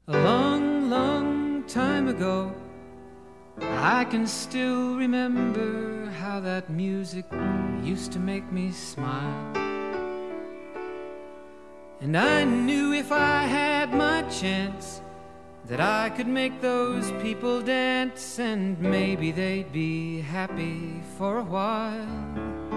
A long, long time ago, I can still remember how that music used to make me smile. And I knew if I had my chance that I could make those people dance, and maybe they'd be happy for a while.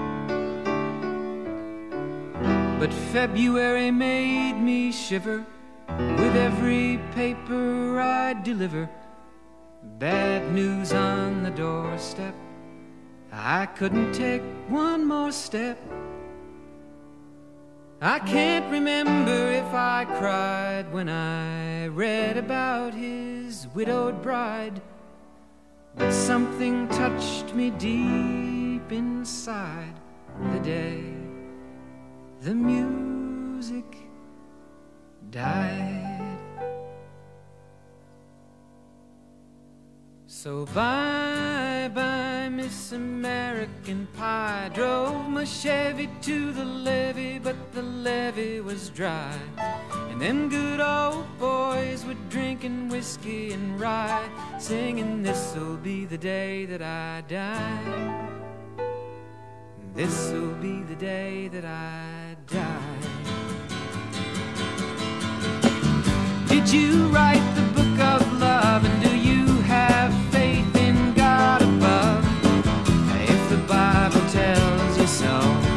But February made me shiver with every paper I deliver. Bad news on the doorstep, I couldn't take one more step. I can't remember if I cried when I read about his widowed bride, but something touched me deep inside the day the music died. So bye-bye, Miss American Pie. Drove my Chevy to the levee, but the levee was dry. And them good old boys were drinking whiskey and rye, singing, "This'll be the day that I die. This'll be the day that I die." Did you write the book of love, and do you have faith in God above? If the Bible tells you so.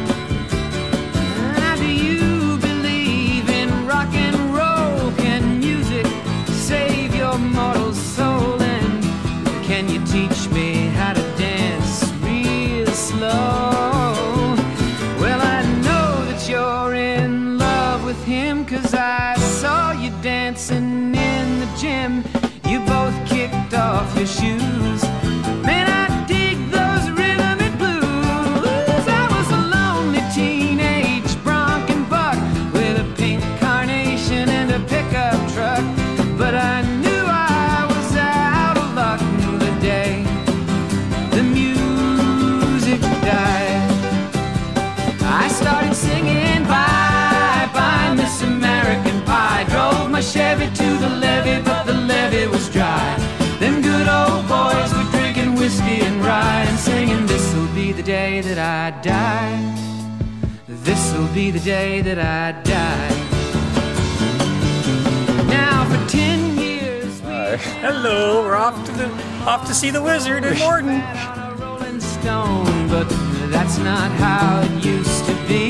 Do you believe in rock and roll? Can music save your mortal soul? And can you teach me how to dance real slow? Well, I know that you're in love with him, 'cause I saw you dancing in the gym. You both kicked off your shoes. Man, I dig those rhythm and blues. I was a lonely teenage bronc and buck with a pink carnation and a pickup truck, but I knew I was out of luck the day the music died. I started singing bye-bye, Miss American Pie. Drove my Chevy to the levee, but the levee was dry. Them good old boys were drinking whiskey and rye and singing, "This'll be the day that I die. This'll be the day that I die." Now for 10 years we Hello, we're off to see the wizard in Morden. on a rolling stone, but that's not how it used to be.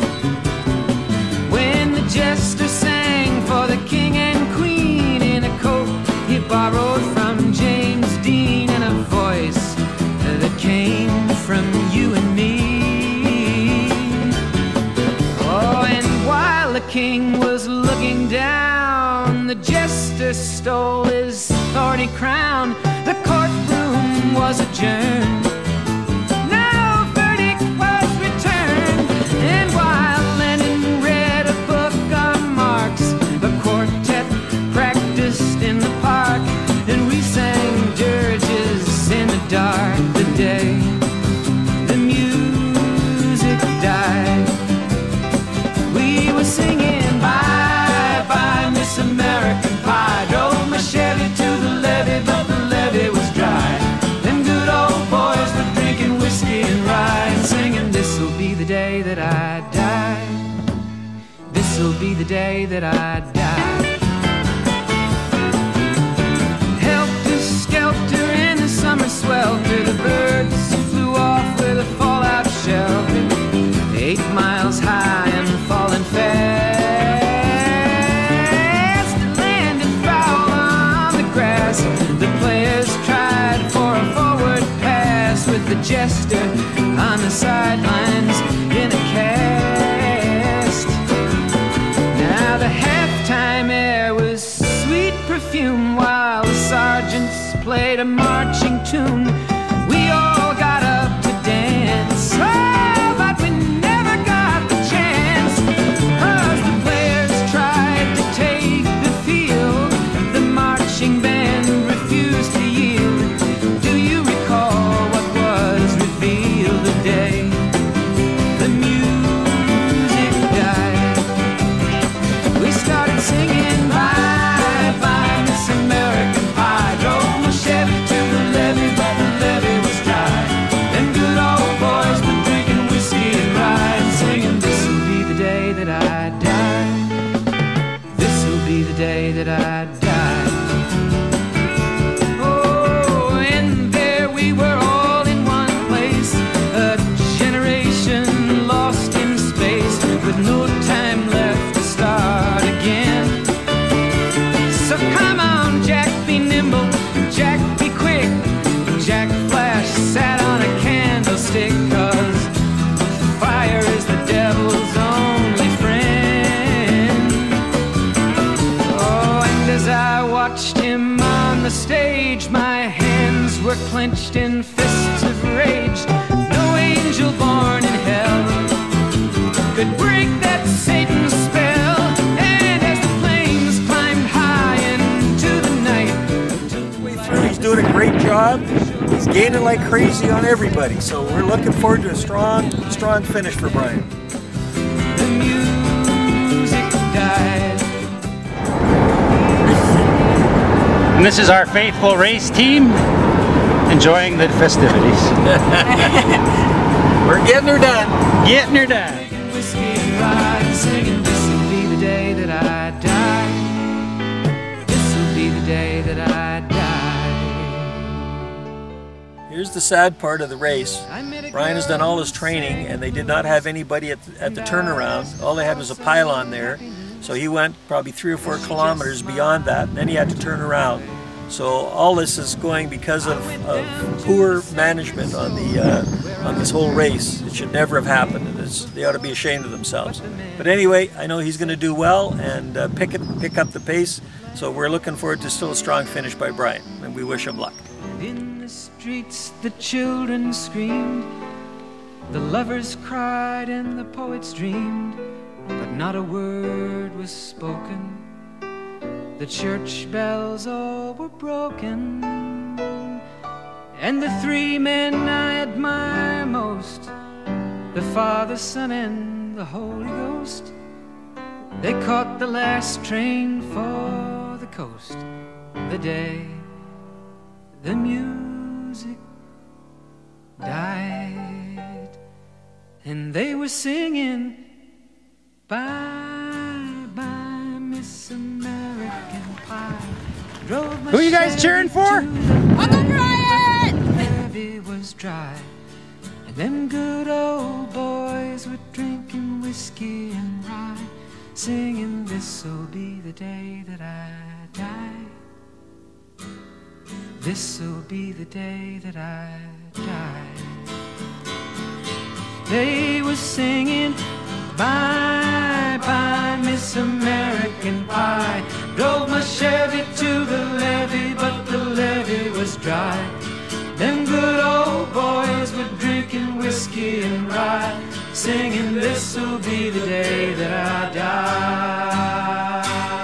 When the jester sang for the king and queen in a coat he borrowed from James Dean, and a voice that came from you and me. Oh, and while the king was looking down, the jester stole his thorny crown. The courtroom was adjourned. No verdict was returned. And while Lennon read a book on Marx, the quartet practiced in the park, and we sang dirges in the dark the day the music died. We were singing bye-bye, Miss American Pie. Drove my Chevy to the levee, but the levee was dry. Them good old boys were drinking whiskey and rye and singing, "This'll be the day that I die. This'll be the day that I die." Helter-skelter in the summer swelter, the birds flew off with a fallout shelter. 8 miles high and falling fast, landed foul on the grass. The players tried for a forward pass, with the jester on the sidelines in a cast. Now the halftime air was sweet perfume, while the sergeants played a marching tune. We all got up to dance, oh, but we never got the chance, 'cause the players tried to take the field. The marching band refused to yield. Do you recall what was revealed the day the music died? We started singing bye-bye, day that I died. Oh, and there we were all in one place, a generation lost in space, with no time left to start again. So come on, Jack, be nimble, Jack, be quick. Jack Flash sat on a candlestick, 'cause fire is the devil's only friend. Oh, and as I watched him on the stage, my hands were clenched in fists of rage. No angel born in hell could break that Satan's spell. And as the flames climbed high into the night, He's doing a great job. He's gaining like crazy on everybody. So we're looking forward to a strong finish for Brian. the music died. And this is our faithful race team enjoying the festivities. We're getting her done. Getting her done. Whiskey and rye, singing, this'll be the day that I die. This'll be the day that I die. Here's the sad part of the race. Brian has done all his training, and they did not have anybody at the turnaround. All they had was a pylon there. So he went probably 3 or 4 kilometers beyond that, and then he had to turn around. So all this is going because of poor management on this whole race. It should never have happened, and they ought to be ashamed of themselves. But anyway, I know he's going to do well and pick up the pace. So we're looking forward to still a strong finish by Brian, and we wish him luck. In the streets the children screamed, the lovers cried and the poets dreamed, but not a word was spoken. The church bells all were broken, and the 3 men I admire most, the Father, Son, and the Holy Ghost, they caught the last train for the coast. The day the music died, and they were singing, bye bye Miss American Pie. Drove my Who you guys Chevy cheering for? to the Uncle Brian! The levee was dry, and them good old boys were drinking whiskey and rye, singing, this'll be the day that I die. This'll be the day that I die. They were singing, bye bye Miss American Pie. Drove my Chevy to the levee, but the levee was dry. Them good old boys were drinking whiskey and rye, singing, this'll be the day that I die.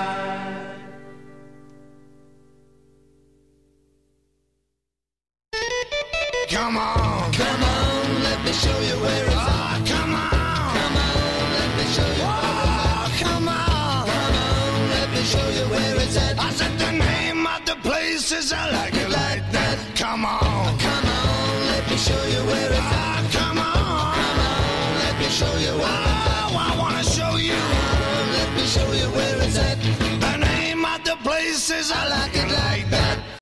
Come on, let me show you where it's at. Come on, let me show you where it's at. Come on, let me show you where it's at. I said the name of the place is I like it like that. Come on, let me show you where it's at. Come on, let me show you where it's at. Oh, I wanna show you. Let me show you where it's at. The name of the place is I like it like that.